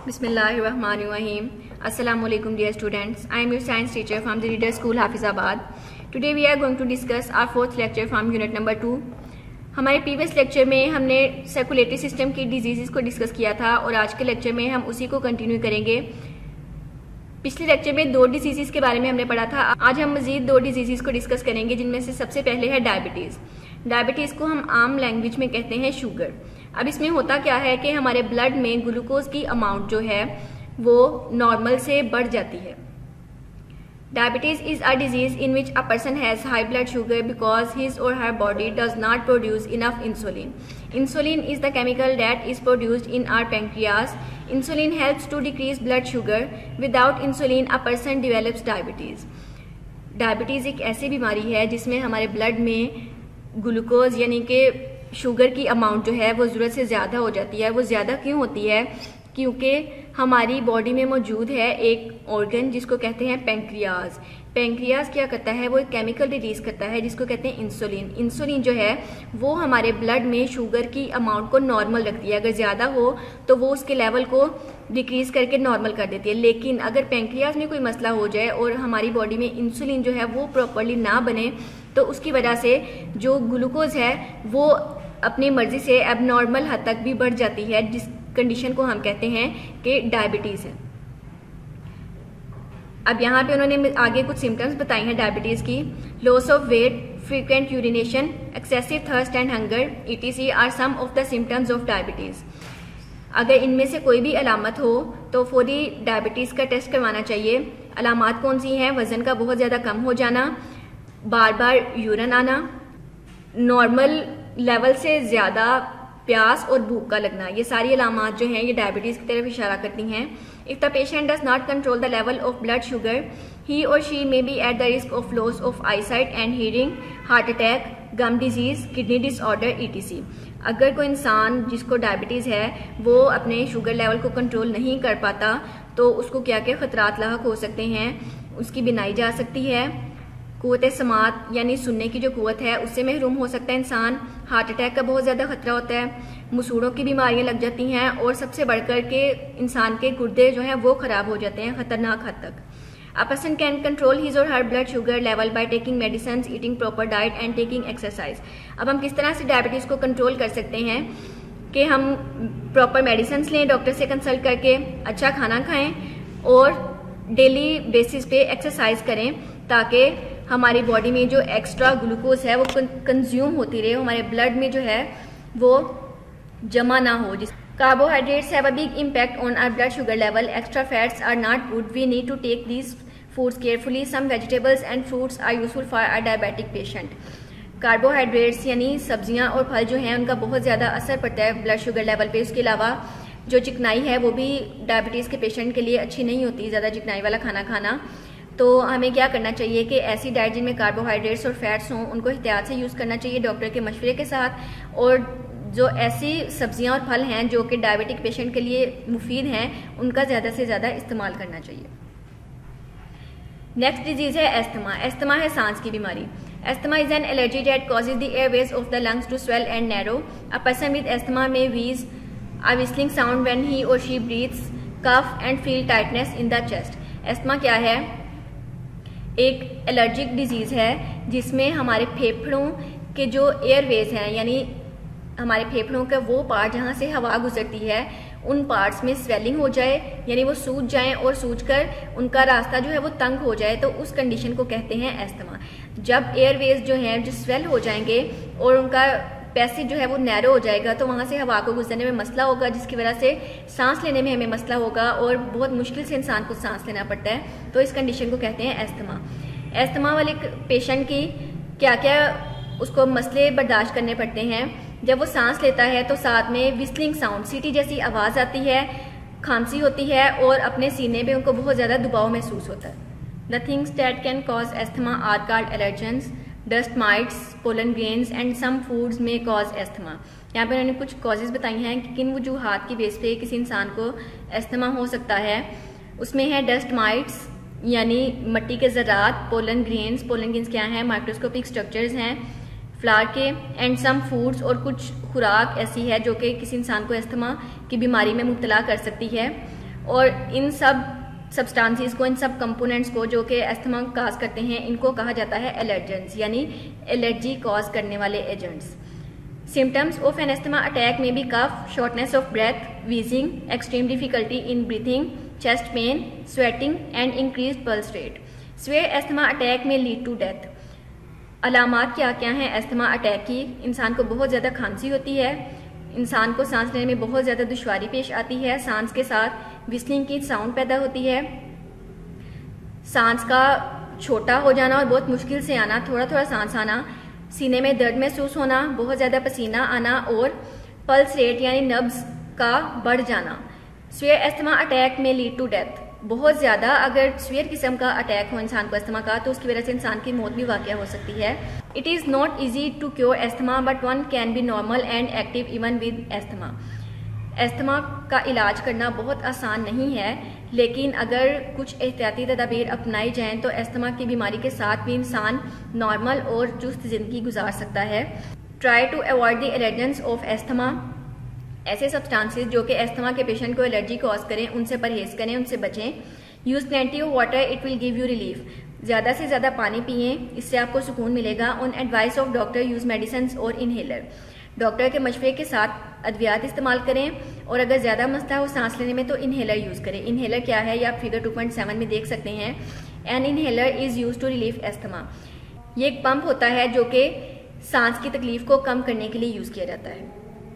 Bismillahirrahmanirrahim. Assalamu alaikum dear students. I am your science teacher from the Reader School Hafizabad. Today we are going to discuss our fourth lecture from unit number 2. हमारे previous lecture में हमने circulatory system की disease को discuss किया था और आज के लेक्चर में हम उसी को कंटिन्यू करेंगे। पिछले लेक्चर में 2 डिजीज़ के बारे में हमने पढ़ा था। आज हम मजीद 2 डिजीज़ को डिस्कस करेंगे, जिनमें से सबसे पहले है डायबिटीज़। डायबिटीज़ को हम आम लैंग्वेज में कहते हैं शुगर। अब इसमें होता क्या है कि हमारे ब्लड में ग्लूकोज की अमाउंट जो है वो नॉर्मल से बढ़ जाती है। Diabetes is a disease in which a person has high blood sugar because his or her body does not produce enough insulin. Insulin is the chemical that is produced in our pancreas. Insulin helps to decrease blood sugar. Without insulin a person develops diabetes. Diabetes एक ऐसी बीमारी है जिसमें हमारे blood में glucose यानी कि sugar की अमाउंट जो है वो ज़रूरत से ज़्यादा हो जाती है। वो ज़्यादा क्यों होती है? क्योंकि हमारी बॉडी में मौजूद है एक ऑर्गन जिसको कहते हैं पैंक्रियाज। पैंक्रियाज क्या करता है? वो एक केमिकल रिलीज करता है जिसको कहते हैं इंसुलिन। इंसुलिन जो है वो हमारे ब्लड में शुगर की अमाउंट को नॉर्मल रखती है। अगर ज़्यादा हो तो वो उसके लेवल को डिक्रीज करके नॉर्मल कर देती है। लेकिन अगर पैंक्रियाज में कोई मसला हो जाए और हमारी बॉडी में इंसुलिन जो है वो प्रॉपरली ना बने तो उसकी वजह से जो ग्लूकोज है वो अपनी मर्जी से एबनॉर्मल हद तक भी बढ़ जाती है, जिस कंडीशन को हम कहते हैं कि डायबिटीज़ है। अब यहाँ पे उन्होंने आगे कुछ सिम्टम्स बताई हैं डायबिटीज़ की। Loss of weight, frequent urination, excessive thirst and hunger etc are some of the symptoms of diabetes. अगर इनमें से कोई भी अलामत हो तो फौरी डायबिटीज़ का टेस्ट करवाना चाहिए। अलामात कौन सी हैं? वज़न का बहुत ज़्यादा कम हो जाना, बार बार यूरिन आना, नॉर्मल लेवल से ज़्यादा प्यास और भूख का लगना। ये सारी अलामात जो हैं ये डायबिटीज़ की तरफ इशारा करती हैं। If the patient does not control the level of blood sugar he or she may be at the risk of loss of eyesight and hearing, heart attack, gum disease, kidney disorder etc। अगर कोई इंसान जिसको diabetes है वो अपने sugar level को control नहीं कर पाता तो उसको क्या क्या खतरात लाहक हो सकते हैं? उसकी बिनाई जा सकती है, कुव्वत समात यानी सुनने की जो कुव्वत है उससे महरूम हो सकता है इंसान, हार्ट अटैक का बहुत ज़्यादा खतरा होता है, मसूड़ों की बीमारियां लग जाती हैं और सबसे बढ़कर के इंसान के गुर्दे जो हैं वो ख़राब हो जाते हैं खतरनाक हद तक। A person can control his or her blood sugar level by taking medicine, eating proper diet and taking exercise. अब हम किस तरह से डायबिटीज़ को कंट्रोल कर सकते हैं कि हम प्रॉपर मेडिसिन लें, डॉक्टर से कंसल्ट करके, अच्छा खाना खाएं और डेली बेसिस पे एक्सरसाइज करें ताकि हमारी बॉडी में जो एक्स्ट्रा ग्लूकोज है वो कंज्यूम होती रहे, हमारे ब्लड में जो है वो जमा ना हो। Carbohydrates have a big impact on our blood sugar level. Extra fats are not good. We need to take these foods carefully. Some vegetables and fruits are useful for a diabetic patient. Carbohydrates यानी सब्जियां और फल जो हैं उनका बहुत ज़्यादा असर पड़ता है ब्लड शुगर लेवल पे। उसके अलावा जो चिकनाई है वो भी डायबिटीज़ के पेशेंट के लिए अच्छी नहीं होती, ज़्यादा चिकनाई वाला खाना खाना। तो हमें क्या करना चाहिए कि ऐसी डाइट जिनमें कार्बोहाइड्रेट्स और फैट्स हों उनको एहतियात से यूज़ करना चाहिए डॉक्टर के मशवरे के साथ। और जो ऐसी सब्जियां और फल हैं जो कि डायबिटिक पेशेंट के लिए मुफीद हैं उनका ज़्यादा से ज़्यादा इस्तेमाल करना चाहिए। नेक्स्ट डिजीज़ है एस्थमा। एस्थमा है सांस की बीमारी। Asthma is an allergy that causes the airways of the lungs to swell and narrow. A person with asthma may wheeze a whistling sound when he or she breathes, cough and feel tightness in the chest। Asthma क्या है? एक allergic disease है जिसमें हमारे फेफड़ों के जो Airways हैं यानी हमारे फेफड़ों का वो पार्ट जहाँ से हवा गुजरती है उन पार्ट्स में स्वेलिंग हो जाए यानी वो सूज जाएं और सूजकर उनका रास्ता जो है वो तंग हो जाए तो उस कंडीशन को कहते हैं एस्थमा। जब एयरवेज जो हैं जो स्वेल हो जाएंगे और उनका पैसेज जो है वो नैरो हो जाएगा तो वहाँ से हवा को गुजरने में मसला होगा, जिसकी वजह से सांस लेने में हमें मसला होगा और बहुत मुश्किल से इंसान को सांस लेना पड़ता है। तो इस कंडीशन को कहते हैं एस्थमा। एस्थमा वाले पेशेंट की क्या क्या उसको मसले बर्दाश्त करने पड़ते हैं? जब वो सांस लेता है तो साथ में विस्लिंग साउंड, सीटी जैसी आवाज़ आती है, खांसी होती है और अपने सीने में उनको बहुत ज़्यादा दबाव महसूस होता है। The things that can cause asthma are called allergens, dust mites, pollen grains and some foods may cause asthma. यहाँ पे उन्होंने कुछ कॉजेज बताई हैं कि किन वजूहात की बेस पे किसी इंसान को एस्थमा हो सकता है। उसमें है डस्ट माइट्स यानी मट्टी के ज़रात, पोलन ग्रेन्स, पोलन ग्रेन्स क्या हैं? माइक्रोस्कोपिक स्ट्रक्चर्स हैं फ्लावर के, एंड सम फूड्स और कुछ खुराक ऐसी है जो कि किसी इंसान को एस्थमा की बीमारी में मुब्तला कर सकती है। और इन सब सब्सटेंसेस को, इन सब कंपोनेंट्स को जो कि अस्थमा काज करते हैं, इनको कहा जाता है एलर्जेंस, यानी एलर्जी कॉज करने वाले agents. Symptoms of an asthma attack may be cough, shortness of breath, wheezing, extreme difficulty in breathing, chest pain, sweating and increased pulse rate. Severe asthma attack may lead to death. अलामात क्या क्या हैं asthma attack की? इंसान को बहुत ज़्यादा खांसी होती है, इंसान को सांस लेने में बहुत ज़्यादा दुश्वारी पेश आती है, सांस के साथ विस्लिंग की साउंड पैदा होती है, सांस का छोटा हो जाना और बहुत मुश्किल से आना, थोड़ा थोड़ा सांस आना, सीने में दर्द महसूस होना, बहुत ज़्यादा पसीना आना और पल्स रेट यानी नब्ज का बढ़ जाना। Severe asthma attack may lead to death. बहुत ज़्यादा अगर सिवियर किस्म का अटैक हो इंसान को अस्थमा का, तो उसकी वजह से इंसान की मौत भी वाक़या हो सकती है। It is not easy to cure asthma but one can be normal and active even with asthma. Asthma का इलाज करना बहुत आसान नहीं है, लेकिन अगर कुछ एहतियाती तदाबीर अपनाई जाएं तो अस्थमा की बीमारी के साथ भी इंसान नॉर्मल और चुस्त ज़िंदगी गुजार सकता है। Try to avoid the allergens of asthma. ऐसे सब्सटेंसेस जो कि अस्थमा के पेशेंट को एलर्जी कॉज करें, उनसे परहेज करें, उनसे बचें। Use plenty of water, it will give you relief. ज़्यादा से ज़्यादा पानी पिएं, इससे आपको सुकून मिलेगा। On advice of doctor use medicine और इनहेलर। डॉक्टर के मशवरे के साथ अद्वियात इस्तेमाल करें और अगर ज़्यादा मसला हो सांस लेने में तो इनहेलर यूज़ करें। इनहेलर क्या है ये आप फिगर 2.7 में देख सकते हैं। An inhaler is use to relieve asthma. ये एक पंप होता है जो कि सांस की तकलीफ को कम करने के लिए यूज़ किया जाता है।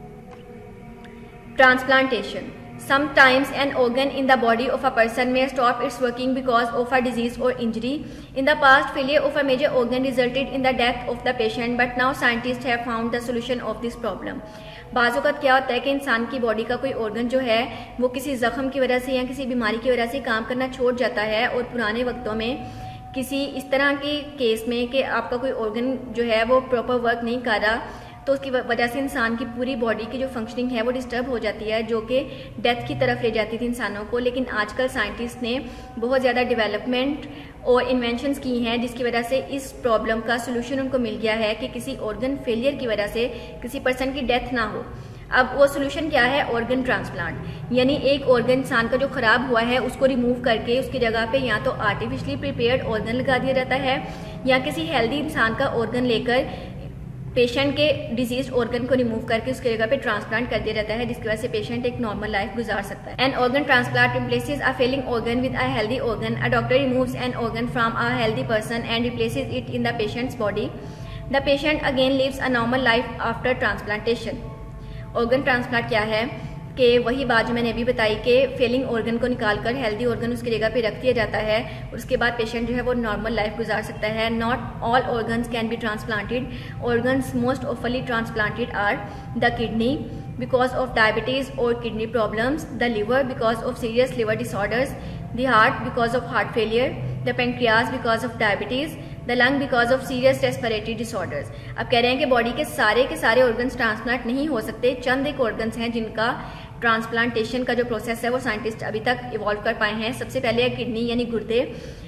Transplantation. Sometimes an organ in the body of a person may stop its working because of a disease or injury. In the past, failure of a major organ resulted in the death of the patient, but now scientists have found the solution of this problem. बाज़ वक़्त क्या होता है कि इंसान की body का कोई ऑर्गन जो है वो किसी जख्म की वजह से या किसी बीमारी की वजह से काम करना छोड़ जाता है, और पुराने वक्तों में किसी इस तरह के केस में कि आपका कोई ऑर्गन जो है वो प्रॉपर वर्क नहीं कर रहा, तो उसकी वजह से इंसान की पूरी बॉडी की जो फंक्शनिंग है वो डिस्टर्ब हो जाती है, जो कि डेथ की तरफ ले जाती थी इंसानों को। लेकिन आजकल साइंटिस्ट ने बहुत ज़्यादा डेवलपमेंट और इन्वेंशंस की हैं जिसकी वजह से इस प्रॉब्लम का सोल्यूशन उनको मिल गया है कि किसी ऑर्गन फेलियर की वजह से किसी पर्सन की डेथ ना हो। अब वो सोल्यूशन क्या है? Organ transplant. यानी एक ऑर्गन इंसान का जो खराब हुआ है उसको रिमूव करके उसकी जगह पे या तो आर्टिफिशियली प्रिपेयर्ड ऑर्गन लगा दिया जाता है या किसी हेल्दी इंसान का ऑर्गन लेकर पेशेंट के डिजीज ऑर्गन को रिमूव करके उसकी जगह पे ट्रांसप्लांट कर दिया जाता है, जिसकी वजह से पेशेंट एक नॉर्मल लाइफ गुजार सकता है। An organ transplant replaces a failing organ with a healthy organ. A doctor removes an organ from a healthy person and replaces it in the patient's body. The patient again lives a normal life after transplantation. Organ transplant क्या है कि वही बात जो मैंने अभी बताई कि फेलिंग ऑर्गन को निकालकर हेल्दी ऑर्गन उसकी जगह पे रख दिया जाता है और उसके बाद पेशेंट जो है वो नॉर्मल लाइफ गुजार सकता है। Not all organs can be transplanted. Organs most offly transplanted are the kidney because of diabetes और kidney problems, the liver because of serious liver disorders, the heart because of heart failure, the pancreas because of diabetes, the lung because of serious respiratory disorders. अब कह रहे हैं कि body के सारे organs transplant नहीं हो सकते, चंद एक ऑर्गन्स हैं जिनका ट्रांसप्लांटेशन का जो प्रोसेस है वो साइंटिस्ट अभी तक इवॉल्व कर पाए हैं। सबसे पहले है किडनी यानी गुर्दे।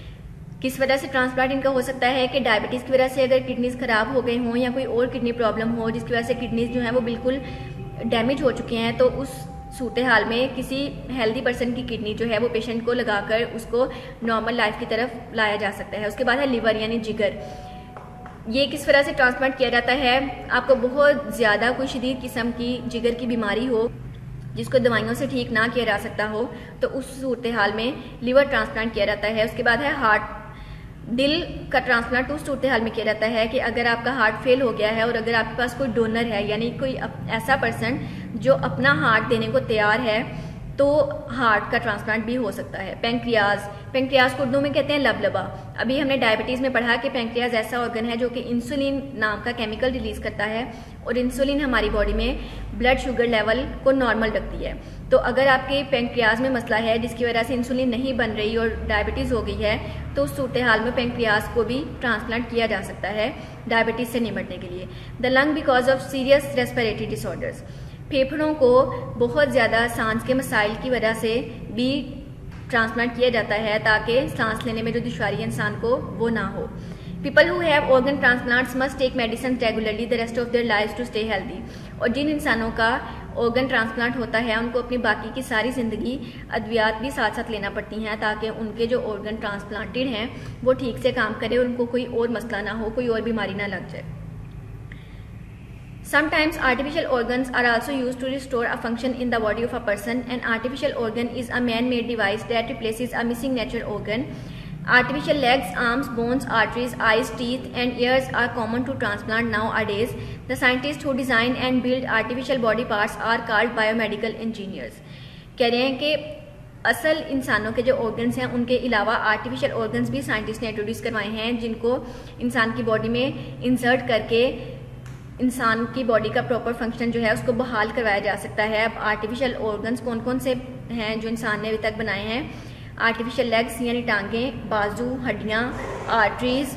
किस वजह से ट्रांसप्लांट इनका हो सकता है कि डायबिटीज की वजह से अगर किडनीज खराब हो गए हों या कोई और किडनी प्रॉब्लम हो जिसकी वजह से किडनीज जो है वो बिल्कुल डैमेज हो चुके हैं, तो उस सूरत हाल में किसी हेल्दी पर्सन की किडनी जो है वो पेशेंट को लगाकर उसको नॉर्मल लाइफ की तरफ लाया जा सकता है। उसके बाद है लिवर यानी जिगर। ये किस तरह से ट्रांसप्लांट किया जाता है? आपको बहुत ज़्यादा कोई शदीद किस्म की जिगर की बीमारी हो जिसको दवाइयों से ठीक ना किया जा सकता हो, तो उस सूरत हाल में लिवर ट्रांसप्लांट किया जाता है। उसके बाद है हार्ट। दिल का ट्रांसप्लांट उस सूरत हाल में किया जाता है कि अगर आपका हार्ट फेल हो गया है और अगर आपके पास कोई डोनर है यानी कोई ऐसा पर्सन जो अपना हार्ट देने को तैयार है, तो हार्ट का ट्रांसप्लांट भी हो सकता है। पेंक्रियाज को उर्दू में कहते हैं लबलबा। अभी हमने डायबिटीज़ में पढ़ा कि पेंक्रियाज ऐसा ऑर्गन है जो कि इंसुलिन नाम का केमिकल रिलीज करता है और इंसुलिन हमारी बॉडी में ब्लड शुगर लेवल को नॉर्मल रखती है। तो अगर आपके पेंक्रियाज में मसला है जिसकी वजह से इंसुलिन नहीं बन रही और डायबिटीज़ हो गई है, तो उस सूरत हाल में पेंक्रियाज को भी ट्रांसप्लांट किया जा सकता है डायबिटीज़ से निपटने के लिए। The lung because of serious respiratory disorders. फेफड़ों को बहुत ज़्यादा सांस के मसाइल की वजह से भी ट्रांसप्लांट किया जाता है ताकि सांस लेने में जो दुश्वारी है इंसान को वो ना हो। People who have organ transplants must take medicine regularly the rest of their lives to stay healthy. और जिन इंसानों का ऑर्गन ट्रांसप्लांट होता है उनको अपनी बाकी की सारी ज़िंदगी अद्वियात भी साथ साथ लेना पड़ती हैं ताकि उनके जो ऑर्गन ट्रांसप्लांटेड हैं वो ठीक से काम करे और उनको कोई और मसला ना हो, कोई और बीमारी ना लग जाए। Sometimes artificial organs are also used to restore a function in the body of a person. An artificial organ is a man-made device that replaces a missing natural organ. Artificial legs, arms, bones, arteries, eyes, teeth, and ears are common to transplant nowadays. The scientists who design and build artificial body parts are called biomedical engineers. कह रहे हैं कि असल इंसानों के जो organs हैं उनके अलावा आर्टिफिशियल ऑर्गन्स भी साइंटिस्ट ने इंट्रोड्यूस करवाए हैं जिनको इंसान की बॉडी में इंसर्ट करके इंसान की बॉडी का प्रॉपर फंक्शन जो है उसको बहाल करवाया जा सकता है। अब आर्टिफिशियल ऑर्गन्स कौन कौन से हैं जो इंसान ने अभी तक बनाए हैं? आर्टिफिशियल लेग्स यानी टांगें, बाजू, हड्डियां, आर्टरीज,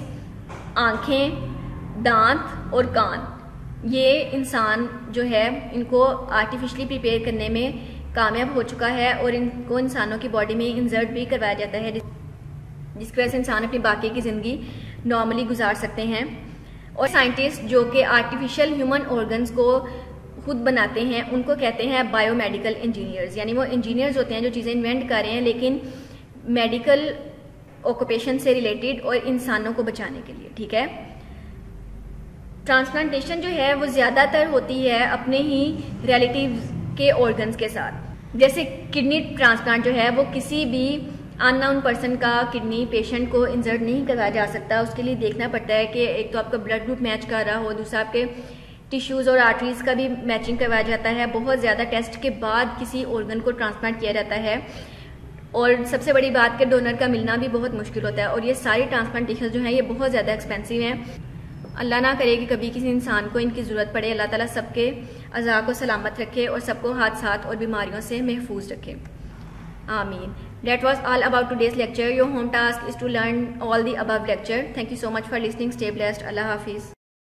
आंखें, दांत और कान, ये इंसान जो है इनको आर्टिफिशियली प्रिपेयर करने में कामयाब हो चुका है और इनको इंसानों की बॉडी में इंसर्ट भी करवाया जाता है जिसकी वजह से इंसान अपनी बाकी की ज़िंदगी नॉर्मली गुजार सकते हैं। और साइंटिस्ट जो कि आर्टिफिशियल ह्यूमन ऑर्गन्स को खुद बनाते हैं उनको कहते हैं बायोमेडिकल इंजीनियर्स, यानी वो इंजीनियर्स होते हैं जो चीज़ें इन्वेंट कर रहे हैं लेकिन मेडिकल ऑक्यूपेशन से रिलेटेड और इंसानों को बचाने के लिए। ठीक है, ट्रांसप्लांटेशन जो है वो ज़्यादातर होती है अपने ही रिलेटिव्स के ऑर्गन्स के साथ। जैसे किडनी ट्रांसप्लांट जो है वो किसी भी अननोन पर्सन का किडनी पेशेंट को इंसर्ट नहीं करवाया जा सकता। उसके लिए देखना पड़ता है कि एक तो आपका ब्लड ग्रुप मैच कर रहा हो, दूसरा आपके टिश्यूज़ और आर्टरीज का भी मैचिंग करवाया जाता है। बहुत ज़्यादा टेस्ट के बाद किसी ऑर्गन को ट्रांसप्लांट किया जाता है और सबसे बड़ी बात कि डोनर का मिलना भी बहुत मुश्किल होता है और ये सारी ट्रांसप्लांटेशन जो है ये बहुत ज़्यादा एक्सपेंसिव हैं। अल्लाह ना करे कि कभी किसी इंसान को इनकी ज़रूरत पड़े। अल्लाह ताला सबके अज़ा को सलामत रखे और सबको हादसात और बीमारियों से महफूज रखे, आमीन। That was all about today's lecture. Your home task is to learn all the above lecture. Thank you so much for listening. Stay blessed. Allah Hafiz.